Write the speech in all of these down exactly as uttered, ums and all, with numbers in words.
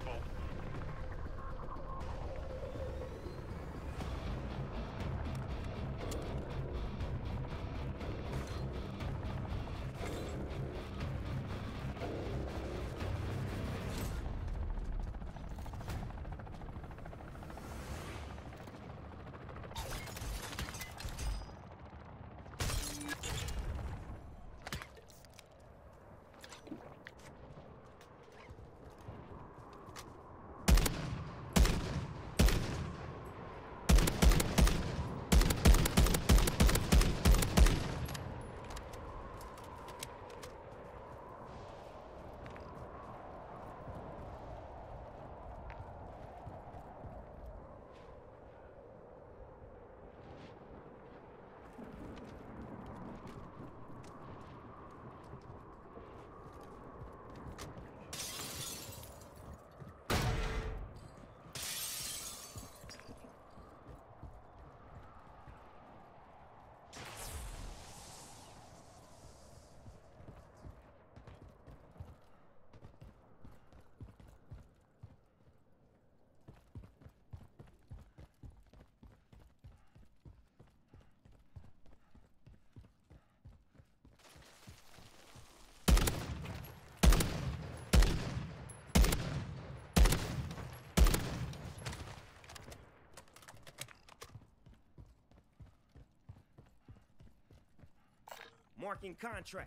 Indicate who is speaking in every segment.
Speaker 1: Marking contract.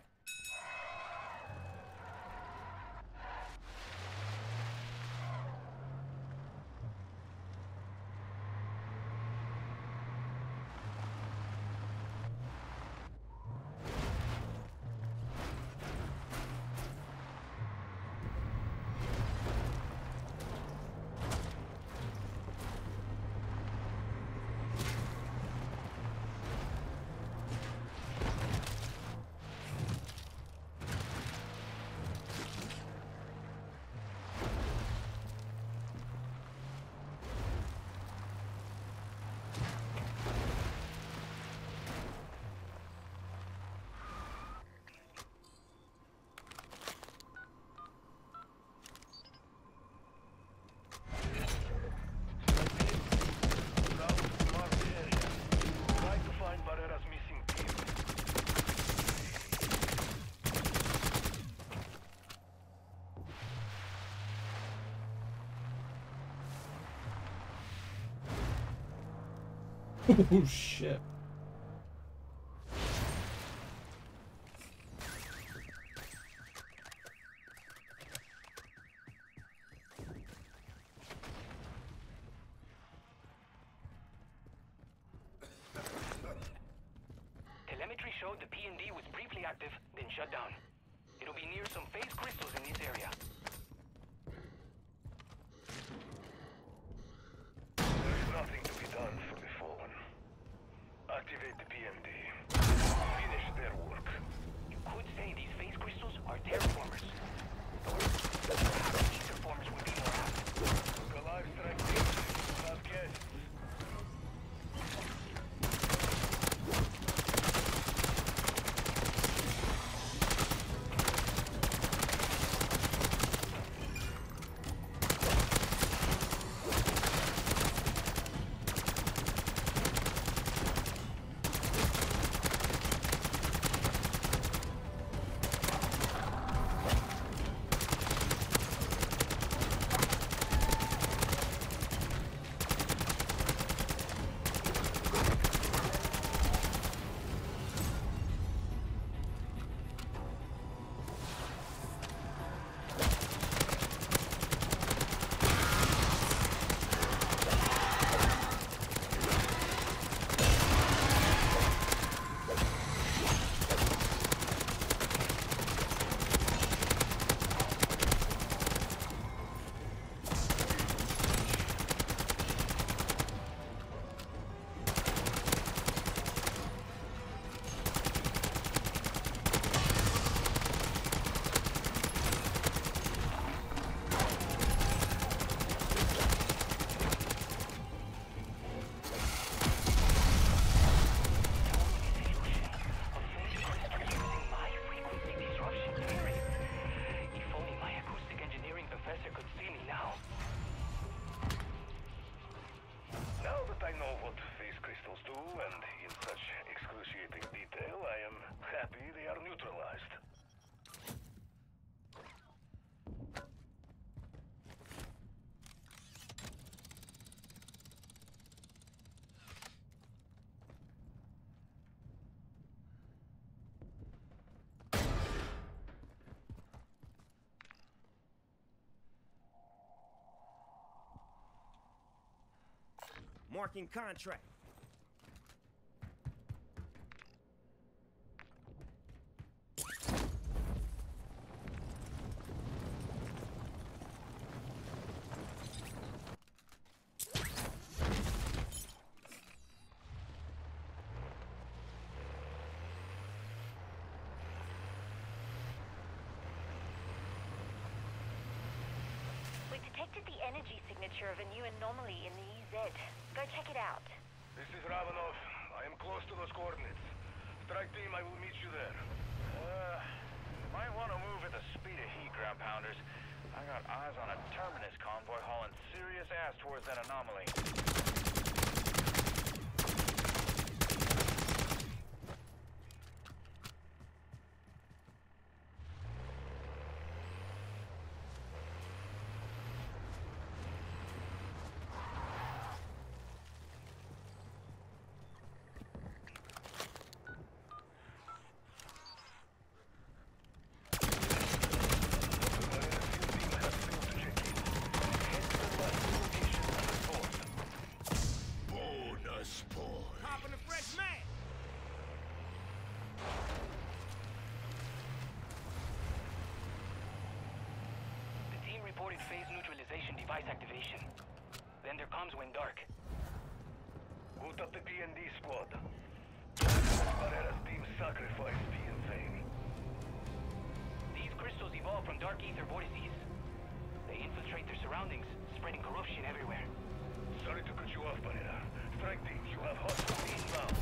Speaker 2: Oh shit.
Speaker 3: Telemetry showed the P and D was briefly active, then shut down. It'll be near some phase crystals in this area.
Speaker 4: There's nothing to be done for the Fallen. Activate the P and D. Finish their work.
Speaker 3: You could say these phase crystals are terraformers. Or perhaps etherformers would be more apt.
Speaker 4: The live strike team, not guests.
Speaker 1: Marking contract.
Speaker 2: We detected the energy signature of a new anomaly in the E Z. Go check it out.
Speaker 4: This is Ravenov. I am close to those coordinates. Strike team, I will meet you there.
Speaker 5: Uh, might want to move at the speed of heat, ground pounders. I got eyes on a Terminus convoy hauling serious ass towards that anomaly.
Speaker 1: Popping a fresh man.
Speaker 3: The team reported phase neutralization device activation. Then there comes when dark.
Speaker 4: Boot up the P and D squad. Barrera's team sacrificed be in vain.
Speaker 3: These crystals evolve from dark ether vortices. They infiltrate their surroundings, spreading corruption everywhere.
Speaker 4: Sorry to cut you off, Barrera. Strike team, you have hostiles inbound.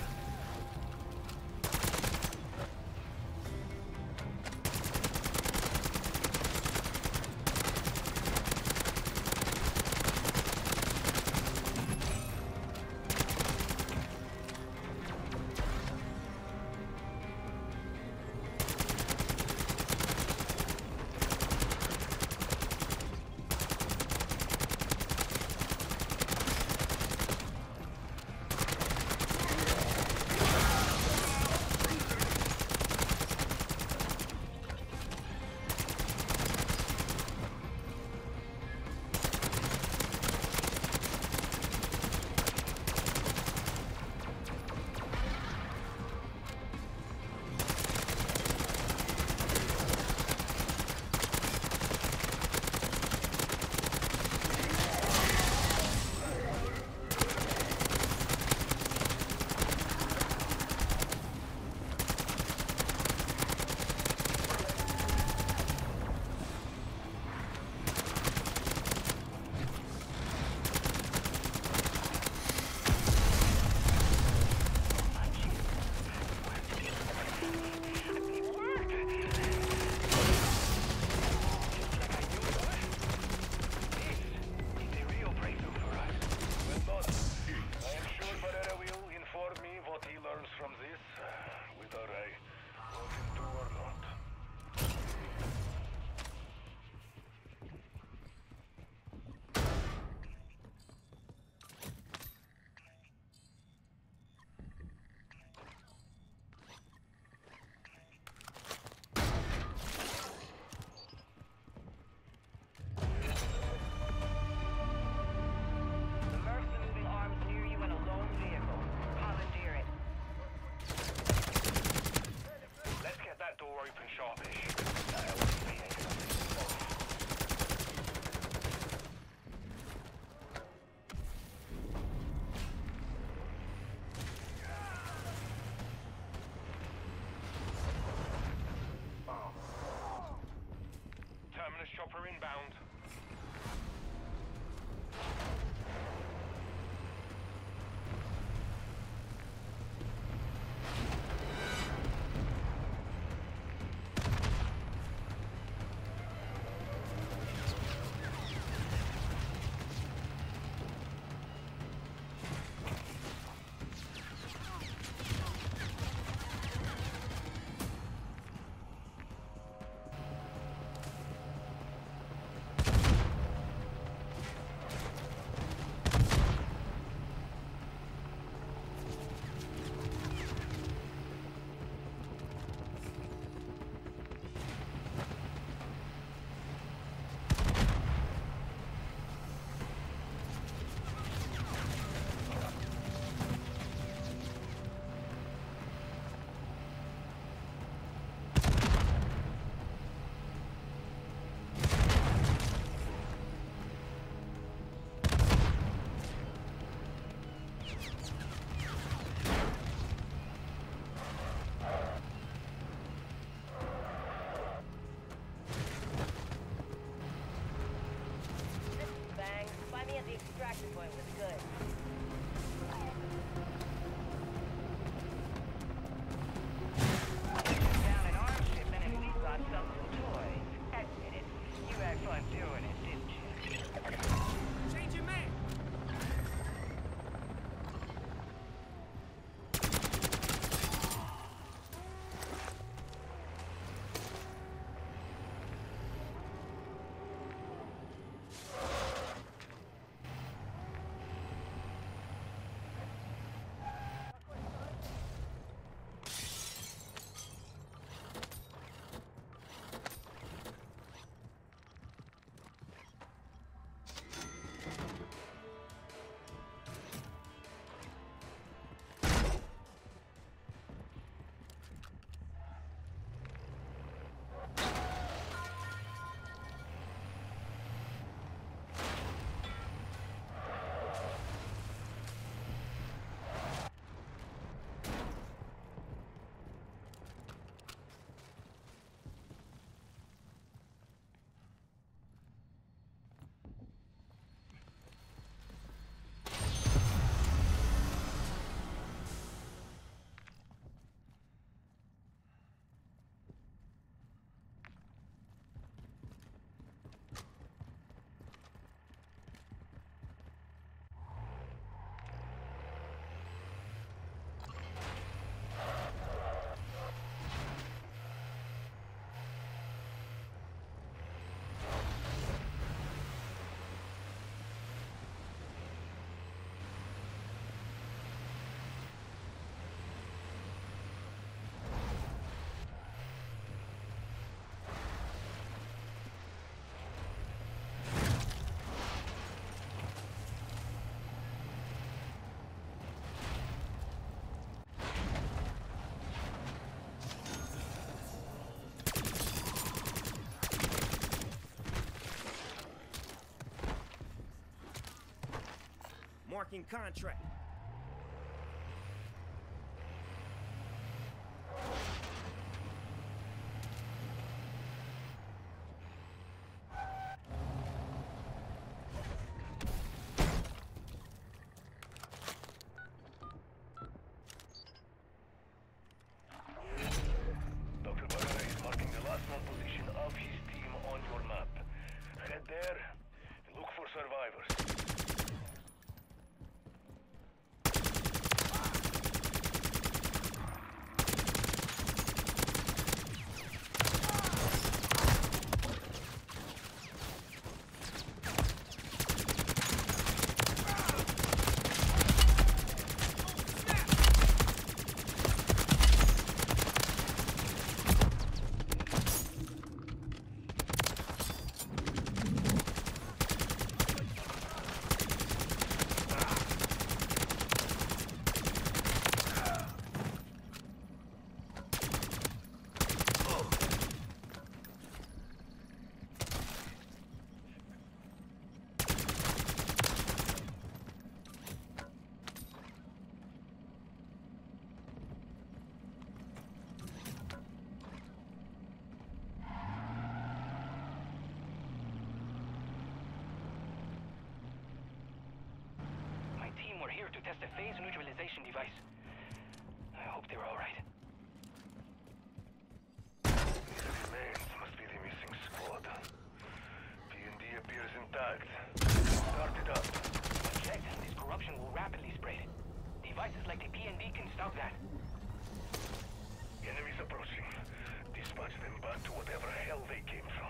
Speaker 5: Chopper inbound.
Speaker 1: Marking contract.
Speaker 4: Doctor Barrera is marking the last known position of his team on your map. Head there and look for survivors.
Speaker 3: My team were here to test a phase neutralization device. I hope they're all right.
Speaker 4: These remains must be the missing squad. P and D appears intact. Start it up.
Speaker 3: I checked, and this corruption will rapidly spread. Devices like the P and D can stop that.
Speaker 4: Enemies approaching. Dispatch them back to whatever hell they came from.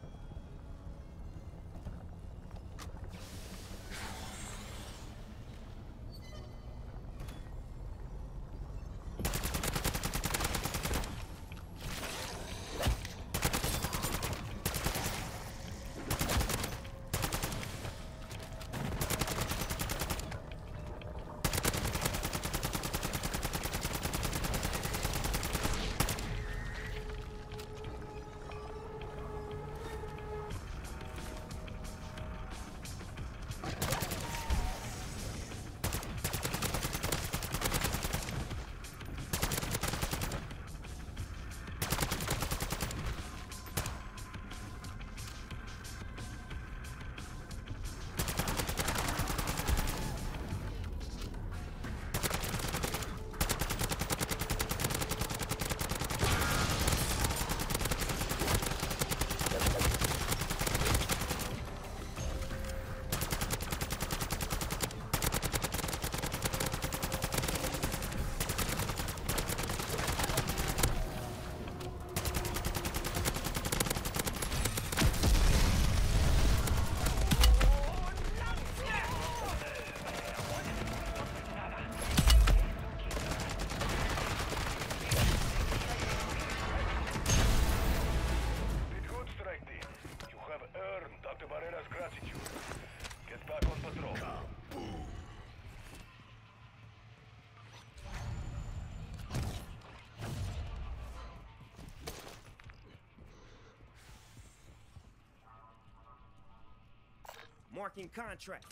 Speaker 1: Marking contract.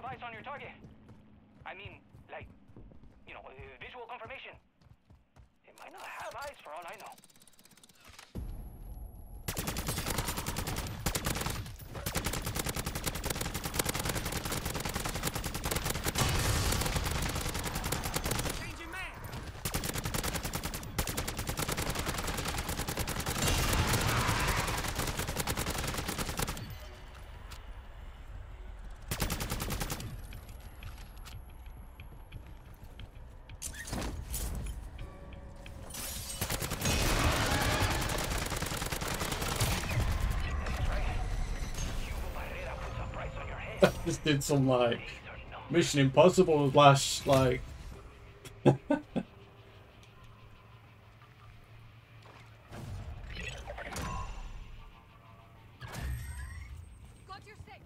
Speaker 3: eyes on your target? I mean, like, you know, uh, visual confirmation. It might not have eyes for all I know.
Speaker 1: Changing man.
Speaker 6: Just did some like Mission Impossible slash like
Speaker 2: Got your safe.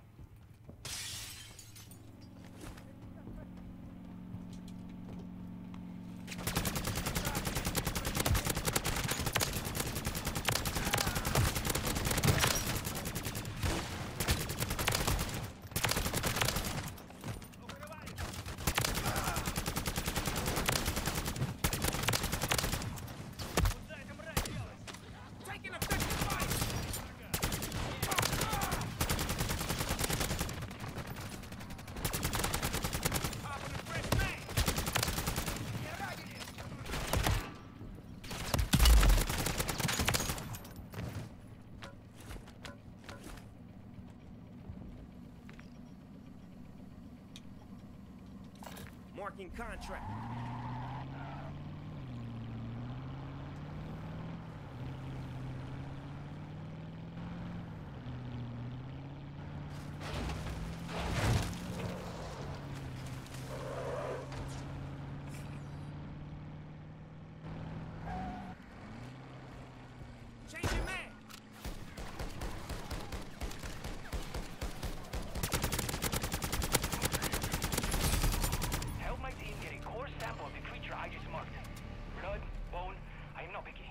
Speaker 1: Taking effective fire. Popping a fresh man. Marking contract. Changing man.
Speaker 3: Help my team get a core sample of the creature I just marked. Blood, bone, I am not picky.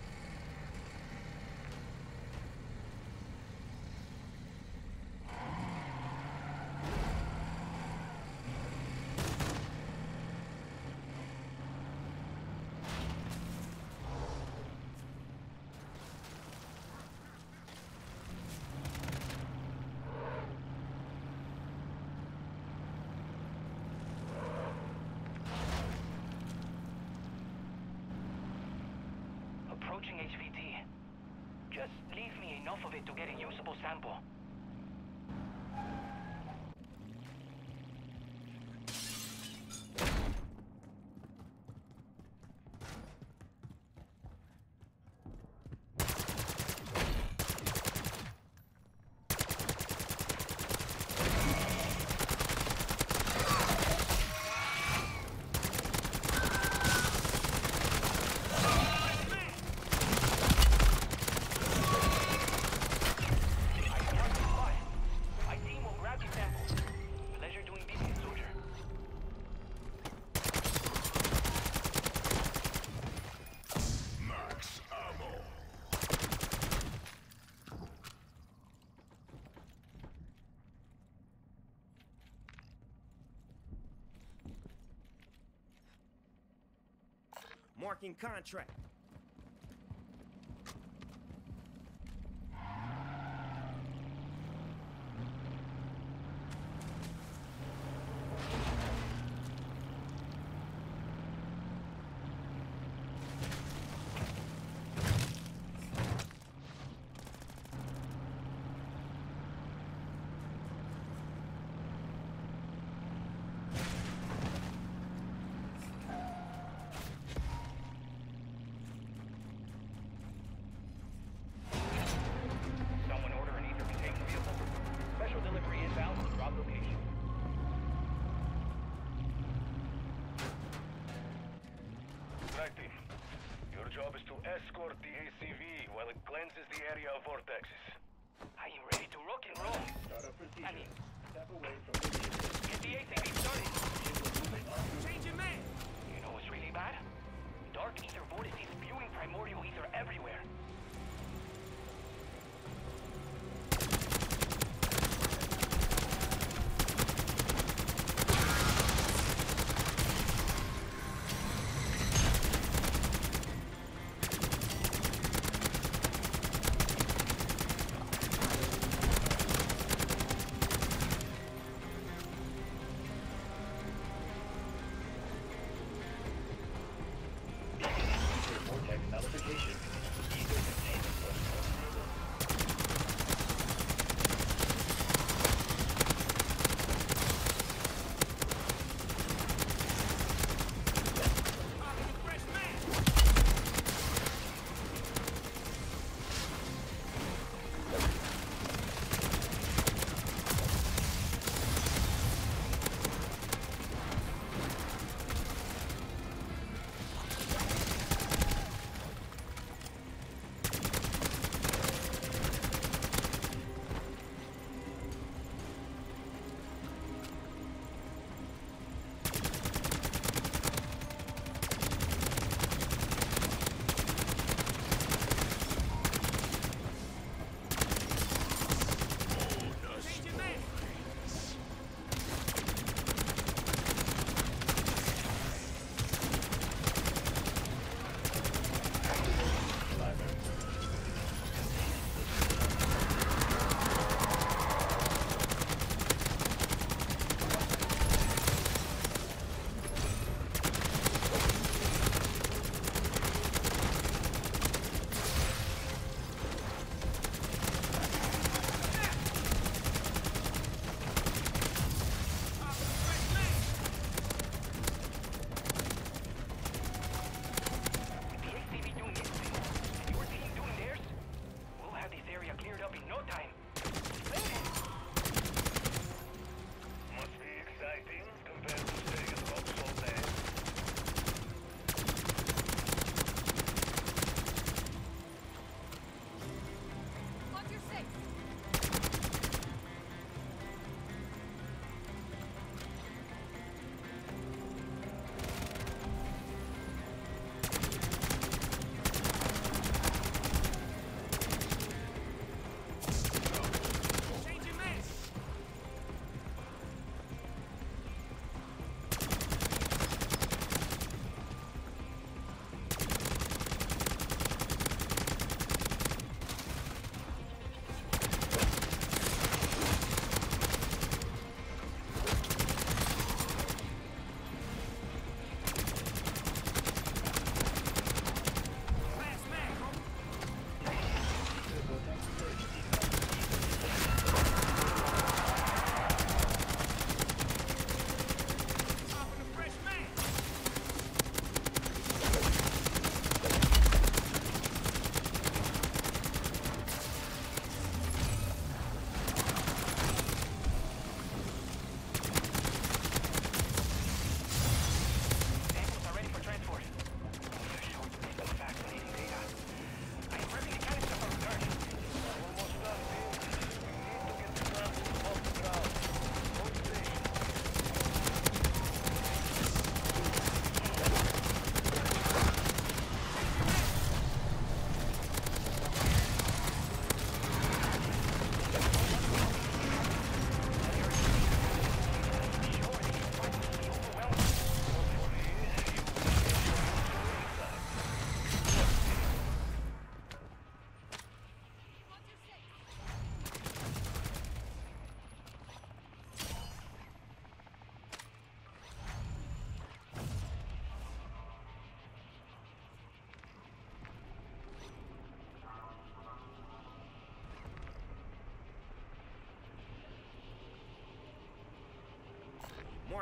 Speaker 3: Approaching H V T. Just leave me enough of it to get a usable sample. My team will grab the sample. Pleasure doing business, soldier.
Speaker 4: Max ammo.
Speaker 1: Marking contract.
Speaker 3: Someone order an ether contained vehicle. Special delivery inbound to drop location.
Speaker 4: Right team. Your job is to escort the A C V while it cleanses the area of vortexes.
Speaker 3: I am ready to rock and roll. I mean, get the A C V started.
Speaker 1: Changing man.
Speaker 3: You know what's really bad? Dark ether vortices spewing primordial ether everywhere.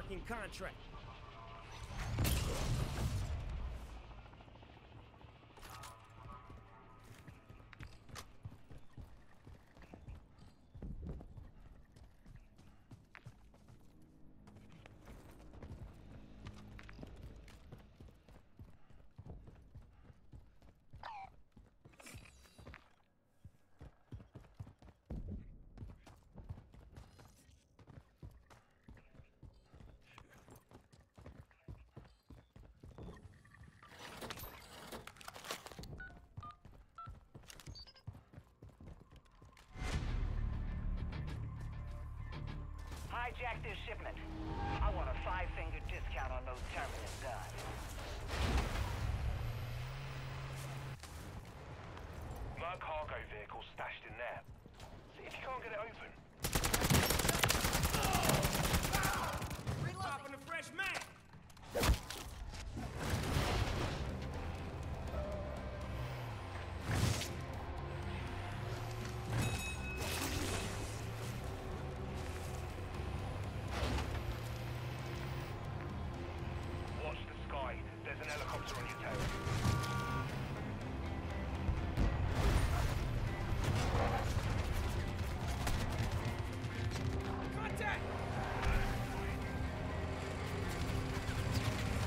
Speaker 1: Marking contract.
Speaker 3: Hijack this shipment. I want a five-finger discount on those terminus guns.
Speaker 4: Mark cargo vehicle stashed in there. See if you can't get it open.
Speaker 1: Popping a fresh mag.
Speaker 4: Watch the sky. There's an helicopter on your tail.
Speaker 1: Contact.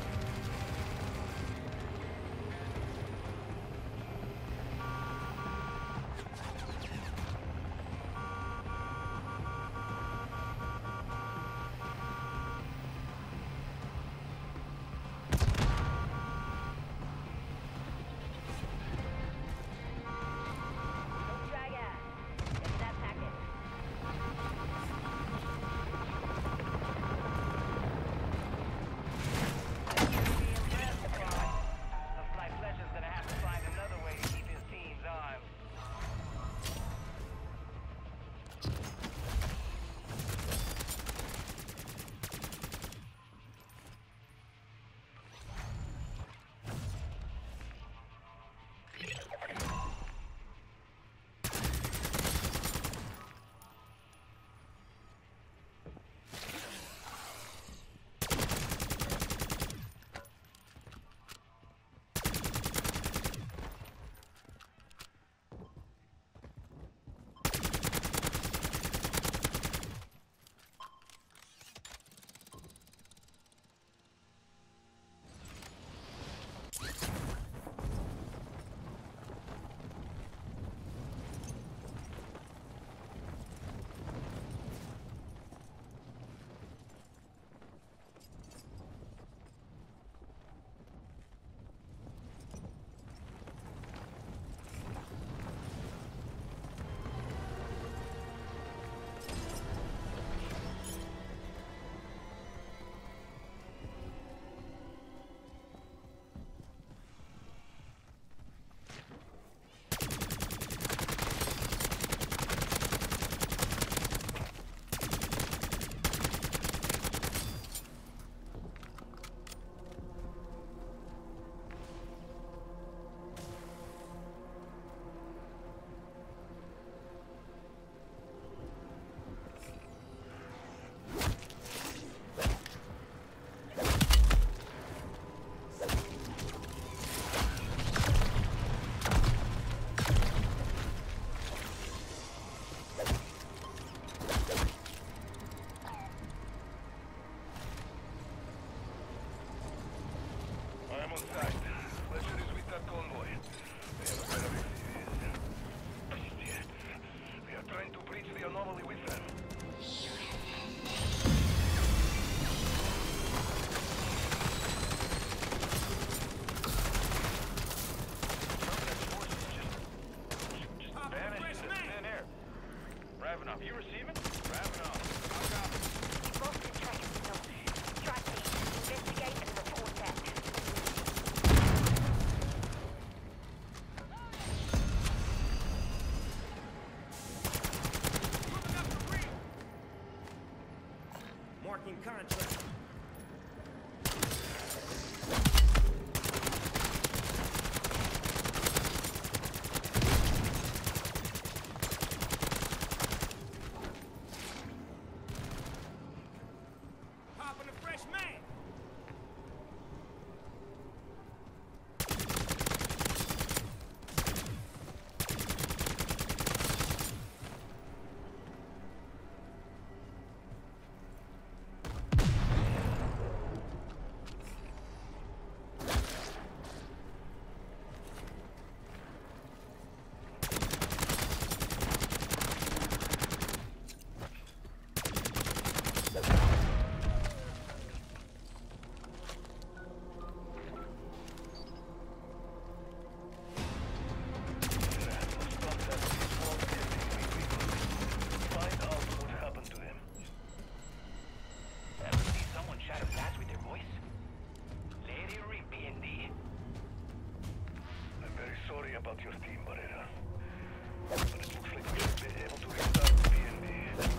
Speaker 4: sorry about your team, Barrera. But it looks like we should be able to restart the P M D.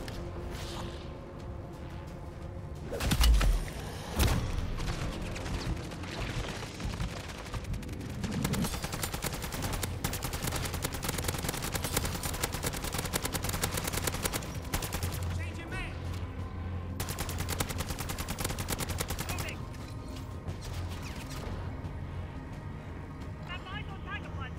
Speaker 1: Changing man. Moving. Got eyes on Tiger Punch.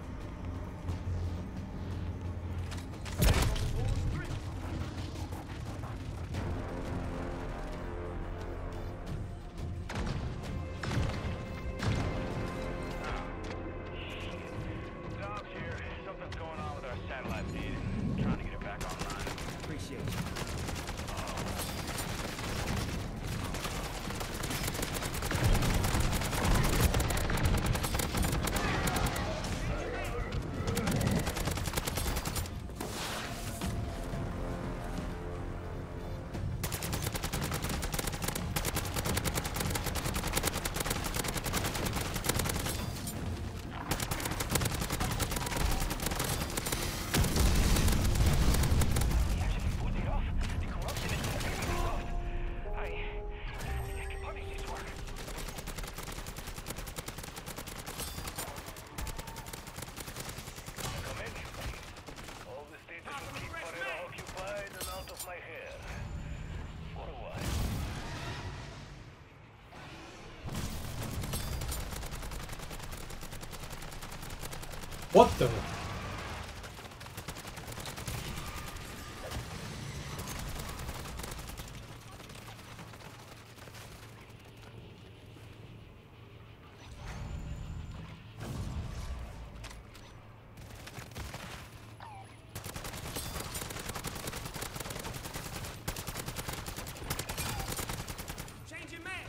Speaker 5: Dobbs here. Something's going on with our satellite feed. Trying to get it back online.
Speaker 1: Appreciate you.
Speaker 3: He actually pulled it off. The corruption is completely resolved. I... I can punish this work.
Speaker 4: Come in. All the status will keep Barrera occupied and out of my hair. For a while.
Speaker 6: What the?
Speaker 1: Changing man.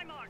Speaker 1: mark.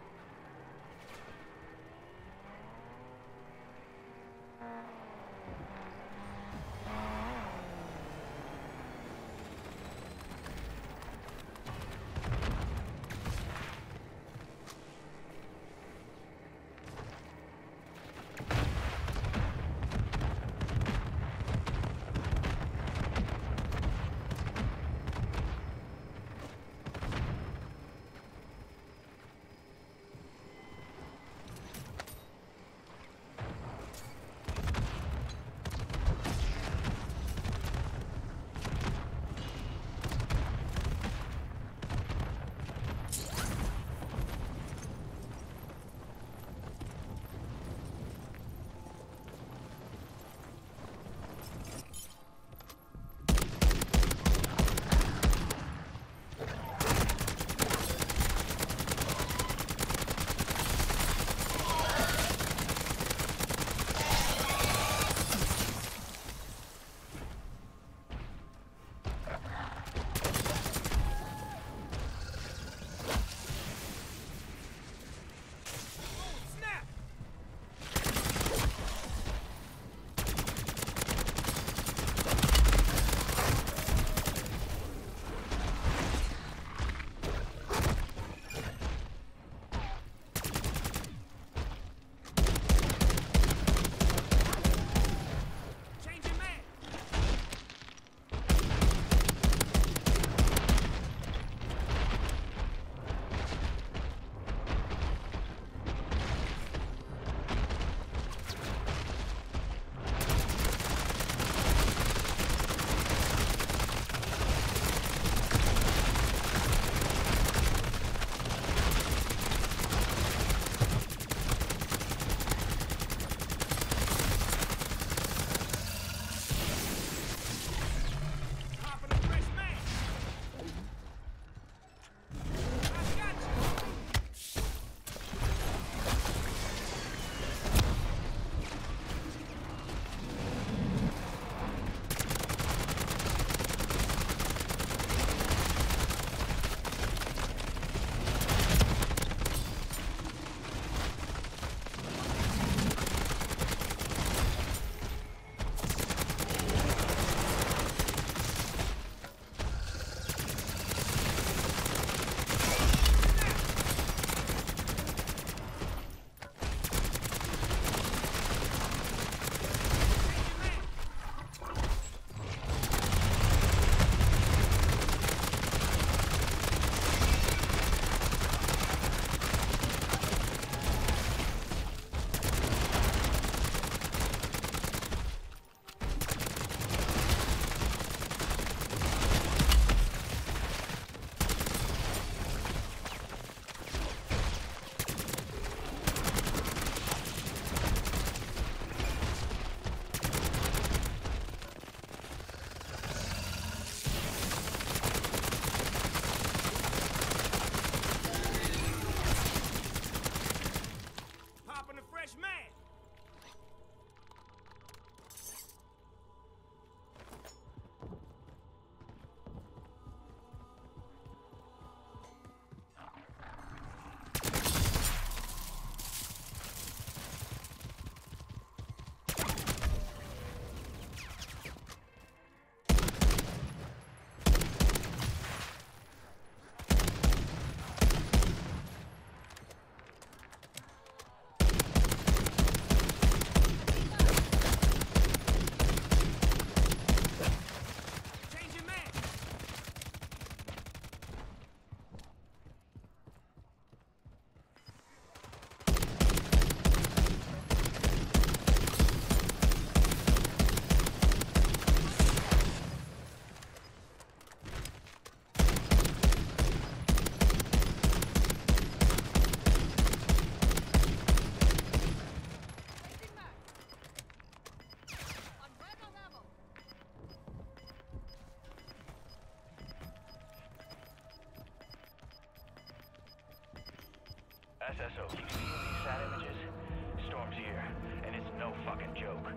Speaker 5: S S O keeps feeding these sad images. Storm's here, and it's no fucking joke.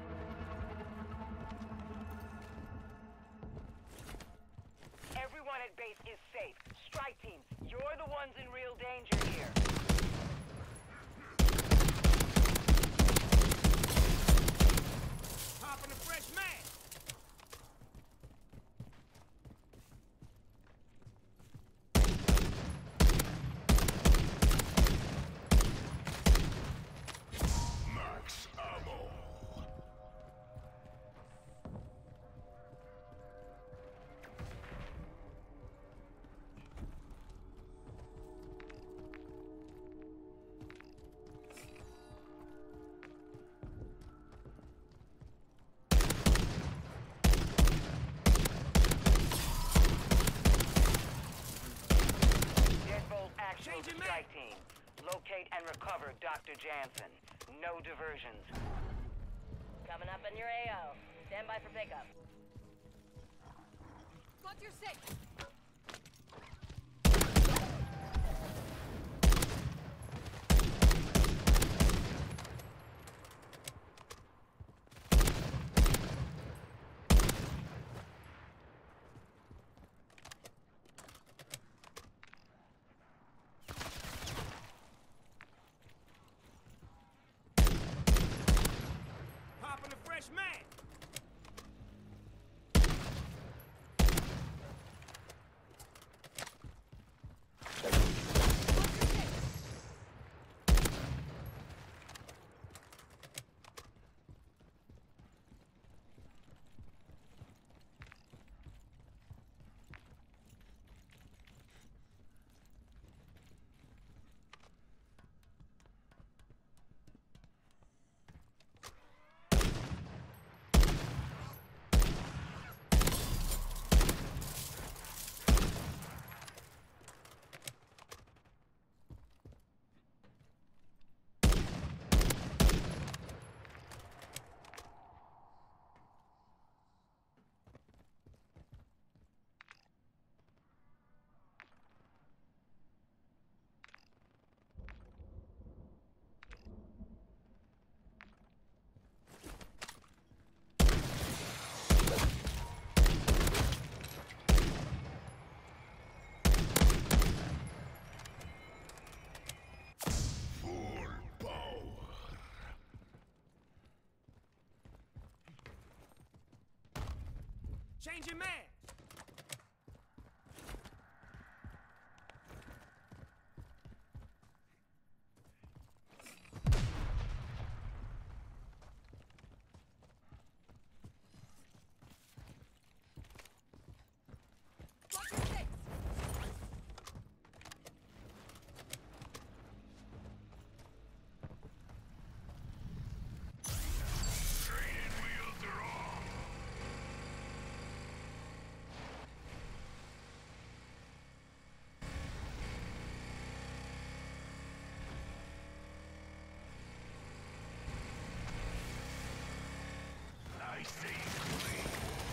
Speaker 7: Everyone at base is safe. Strike teams, You're the ones in real danger here.
Speaker 1: Popping a fresh man.
Speaker 4: Max ammo.
Speaker 7: Deadbolt actual
Speaker 1: Changing man.
Speaker 7: strike team. Locate and recover Doctor Jansen. No diversions.
Speaker 2: Coming up in your A O. Stand by for pickup.
Speaker 1: Got your six. Popping a fresh man. Changing man. Got your six.
Speaker 4: Training wheels are off. I see clean.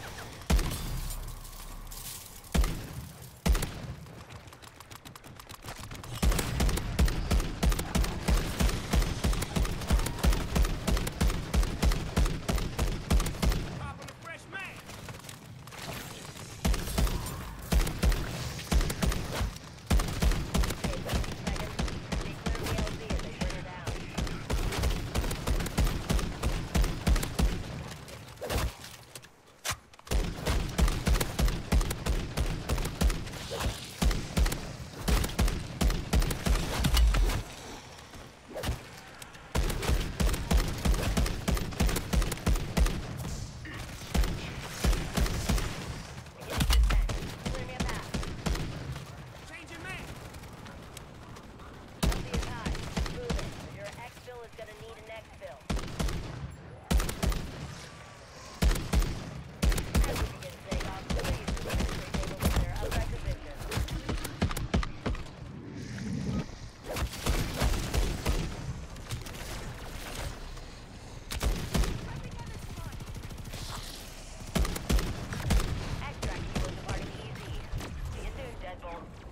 Speaker 1: Popping a fresh man. Changing man.
Speaker 2: Your exfil is gonna need an exfil. As we begin takeoff, please demonstrate able with their upright position. Extract fuel departing easy. See you soon, Deadbolt.